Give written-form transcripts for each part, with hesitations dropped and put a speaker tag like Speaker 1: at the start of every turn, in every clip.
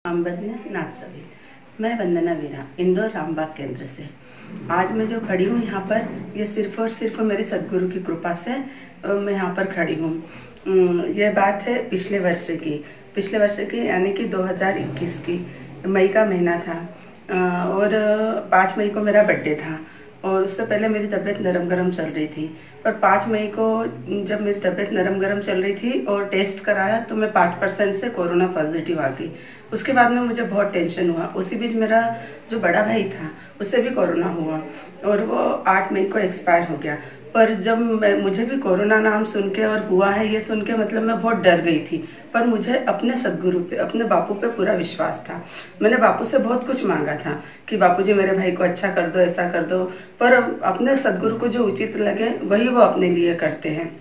Speaker 1: अम्बदने नाथ सभी। मैं वंदना वीरा इंदौर रामबाग केंद्र से। आज मैं जो खड़ी हूँ यहाँ पर, ये सिर्फ और सिर्फ मेरे सदगुरु की कृपा से मैं यहाँ पर खड़ी हूँ। ये बात है पिछले वर्ष की यानी कि 2021 की मई का महीना था और 5 मई को मेरा बर्थडे था। और उससे पहले मेरी तबीयत नरम गरम चल रही थी, पर 5 मई को जब मेरी तबीयत नरम गरम चल रही थी और टेस्ट कराया तो मैं 5% से कोरोना पॉजिटिव आ गई। उसके बाद में मुझे बहुत टेंशन हुआ। उसी बीच मेरा जो बड़ा भाई था उससे भी कोरोना हुआ और वो 8 मई को एक्सपायर हो गया। पर जब मुझे भी कोरोना नाम सुन के और हुआ है ये सुन के मतलब मैं बहुत डर गई थी। पर मुझे अपने सदगुरु पे, अपने बापू पे पूरा विश्वास था। मैंने बापू से बहुत कुछ मांगा था कि बापू जी मेरे भाई को अच्छा कर दो, ऐसा कर दो। पर अपने सदगुरु को जो उचित लगे वही वो अपने लिए करते हैं।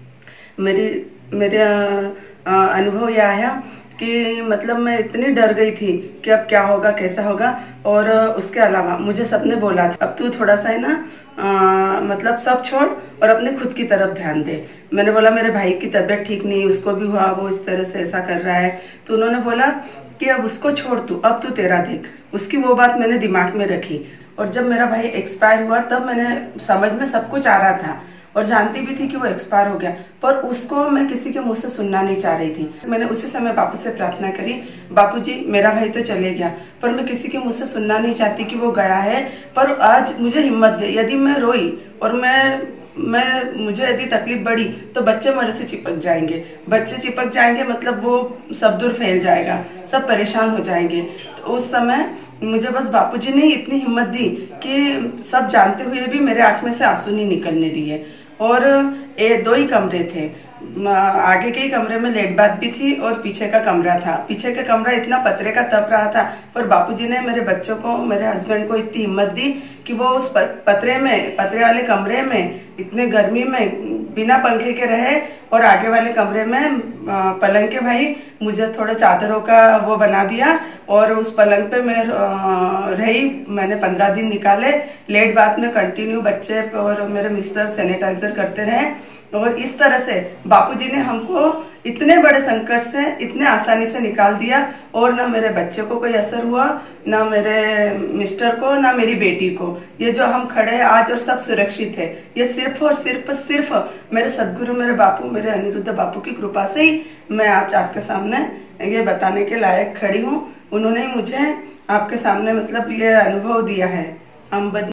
Speaker 1: मेरे अनुभव यह आया कि मतलब मैं इतनी डर गई थी कि अब क्या होगा, कैसा होगा। और उसके अलावा मुझे सबने बोला था अब तू थोड़ा सा है ना मतलब सब छोड़ और अपने खुद की तरफ ध्यान दे। मैंने बोला मेरे भाई की तबीयत ठीक नहीं, उसको भी हुआ, वो इस तरह से ऐसा कर रहा है। तो उन्होंने बोला कि अब उसको छोड़ तू, अब तू तेरा देख। उसकी वो बात मैंने दिमाग में रखी। और जब मेरा भाई एक्सपायर हुआ तब मैंने समझ में सब कुछ आ रहा था और जानती भी थी कि वो एक्सपायर हो गया, पर उसको मैं किसी के मुंह से सुनना नहीं चाह रही थी। मैंने उसी समय बापू से प्रार्थना करी, बापू जी मेरा भाई तो चले गया पर मैं किसी के मुंह से सुनना नहीं चाहती कि वो गया है, पर आज मुझे हिम्मत दे। यदि मैं रोई और मुझे यदि तकलीफ बढ़ी तो बच्चे मेरे से चिपक जाएंगे, मतलब वो सब दूर फैल जाएगा, सब परेशान हो जाएंगे। तो उस समय मुझे बस बापूजी ने इतनी हिम्मत दी कि सब जानते हुए भी मेरे आंख में से आंसू नहीं निकलने दिए। और 2 ही कमरे थे, आगे के ही कमरे में लेट बाथ भी थी और पीछे का कमरा था। पीछे का कमरा इतना पतरे का तप रहा था, पर बापूजी ने मेरे बच्चों को, मेरे हस्बैंड को इतनी हिम्मत दी कि वो उस पतरे वाले कमरे में इतने गर्मी में बिना पंखे के रहे। और आगे वाले कमरे में पलंग के भाई मुझे थोड़े चादरों का वो बना दिया और उस पलंग पे मैं रही। मैंने 15 दिन निकाले। लेट बाथ में कंटिन्यू बच्चे और मेरे मिस्टर सैनिटाइजर करते रहे। और इस तरह से बापूजी ने हमको इतने बड़े संकट से इतने आसानी से निकाल दिया। और ना मेरे बच्चे को कोई असर हुआ, ना मेरे मिस्टर को, ना मेरी बेटी को। ये जो हम खड़े हैं आज और सब सुरक्षित है, ये सिर्फ और सिर्फ मेरे सदगुरु, मेरे बापू, मेरे अनिरुद्ध बापू की कृपा से ही मैं आज आपके सामने ये बताने के लायक खड़ी हूँ। उन्होंने ही मुझे आपके सामने मतलब ये अनुभव दिया है।